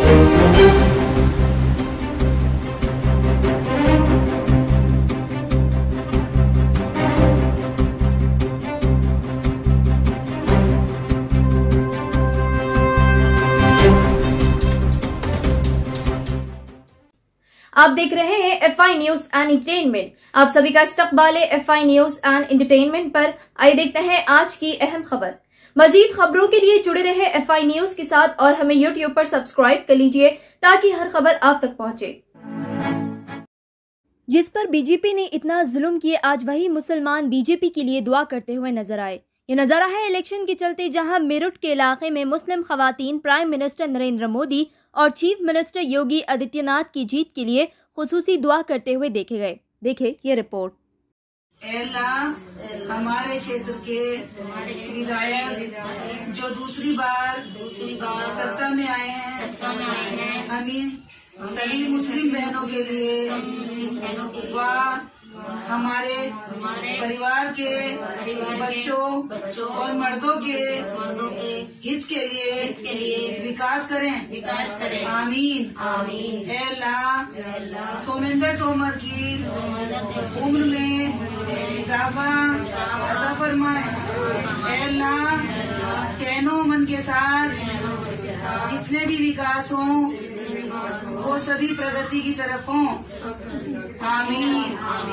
आप देख रहे हैं FI न्यूज एंड एंटरटेनमेंट। आप सभी का इस्तकबाल है FI न्यूज एंड एंटरटेनमेंट पर। आइए देखते हैं आज की अहम खबर। मजीद खबरों के लिए जुड़े रहे FI न्यूज के साथ और हमें YouTube पर सब्सक्राइब कर लीजिए ताकि हर खबर आप तक पहुंचे। जिस पर बीजेपी ने इतना जुल्म किए, आज वही मुसलमान बीजेपी के लिए दुआ करते हुए नजर आए। ये नजारा है इलेक्शन के चलते, जहां मेरठ के इलाके में मुस्लिम खवातीन प्राइम मिनिस्टर नरेंद्र मोदी और चीफ मिनिस्टर योगी आदित्यनाथ की जीत के लिए खुसूसी दुआ करते हुए देखे गए। देखे ये रिपोर्ट। अल्लाह हमारे क्षेत्र के विधायक जो दूसरी बार सत्ता में आए हैं, हमें सभी मुस्लिम बहनों के लिए व हमारे परिवार के बच्चों और मर्दों के हित के लिए विकास करें। आमीन। अल्लाह सोमेंद्र तोमर की उम्र में इजाफा अता फरमाए। अल्लाह चैनो मन के साथ जितने भी विकास हों वो सभी प्रगति की तरफ हों। आमीन।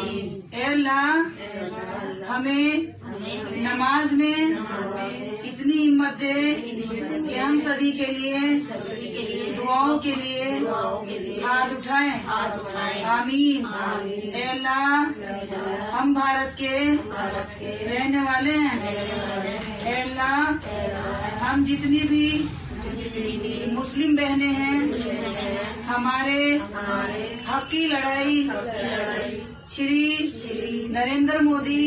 अल्लाह हमें नमाज में इतनी हिम्मत दे कि हम सभी के लिए दुआओं के लिए हाथ उठाएं। आमीन। अल्लाह हम भारत के रहने वाले हैं। अल्लाह हम जितनी भी मुस्लिम बहनें हैं, हमारे हक की लड़ाई श्री नरेंद्र मोदी,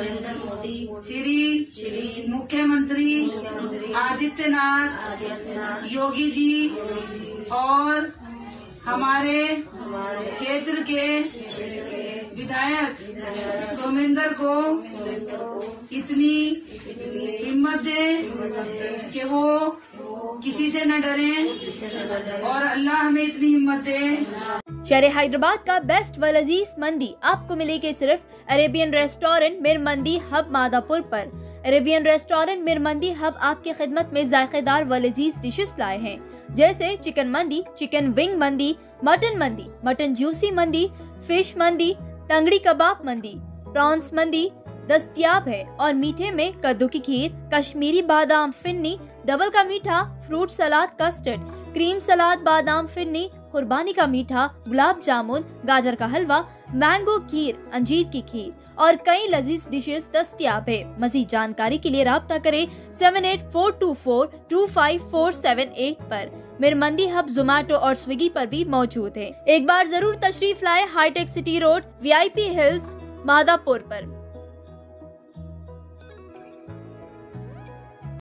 श्री मुख्यमंत्री आदित्यनाथ योगी जी और हमारे क्षेत्र के विधायक सोमेंद्र को इतनी हिम्मत दे कि वो किसी से न डरें और अल्लाह हमें इतनी हिम्मत दे। शहर हैदराबाद का बेस्ट व लजीज मंदी आपको मिलेगी सिर्फ अरेबियन रेस्टोरेंट मिर मंदी हब मादापुर पर। अरेबियन रेस्टोरेंट मिर मंदी हब आपकी खिदमत में जायकेदार व लजीज डिशेस लाए हैं, जैसे chicken mandi, chicken wing mandi, mutton juicy mandi, fish mandi, tangdi कबाब मंदी, प्रॉन्स मंदी दस्तयाब है। और मीठे में कद्दू की खीर, कश्मीरी बादाम फिरनी, डबल का मीठा, fruit salad, custard, cream salad, बादाम फिरनी, कुर्बानी का मीठा, गुलाब जामुन, गाजर का हलवा, मैंगो खीर, अंजीर की खीर और कई लजीज डिशेस दस्तयाब है। मज़ीद जानकारी के लिए राब्ता करें 7842425478 पर। मिर मंदी हब जोमैटो और स्विगी पर भी मौजूद है। एक बार जरूर तशरीफ लाए hitech city road VIP hills Madhapur पर।